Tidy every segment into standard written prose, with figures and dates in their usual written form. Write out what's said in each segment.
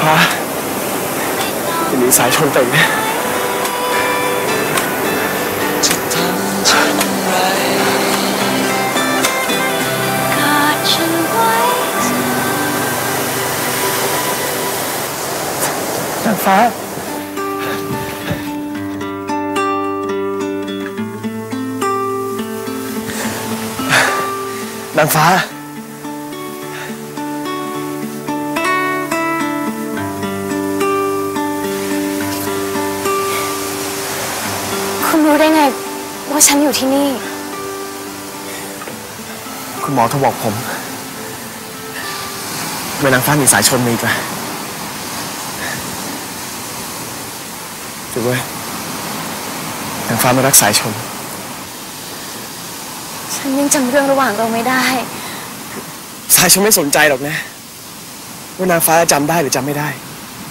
ฟ้าจะหนีสายชนไปนะนางฟ้านางฟ้าคุณรู้ได้ไงว่าฉันอยู่ที่นี่คุณหมอโทรบอกผมว่านางฟ้ามีสายชนมาอีกแล้วถือว่านางฟ้ามารักสายชนฉันยังจำเรื่องระหว่างเราไม่ได้สายชนไม่สนใจหรอกนะว่านางฟ้าจำได้หรือจำไม่ได้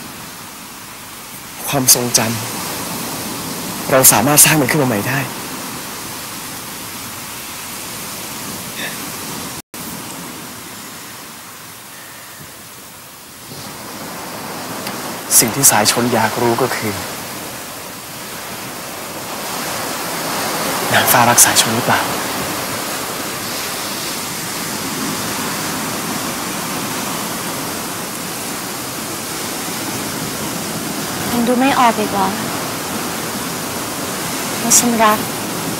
ความทรงจำเราสามารถสร้างมันขึ้นมาใหม่ได้สิ่งที่สายชนอยากรู้ก็คือนางฟ้ารักสายชนหรือเปล่ายังดูไม่ออกอีกเหรอว่าฉันรัก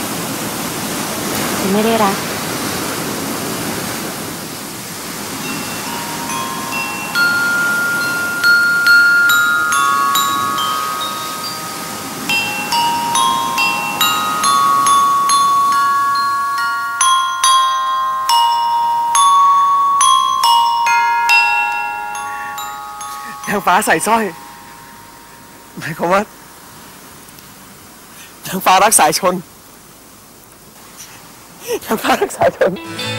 หรือไม่ได้รักนางฟ้าใส่สร้อยหมายความว่า นางฟ้ารักสายชนนางฟ้ารักสายชน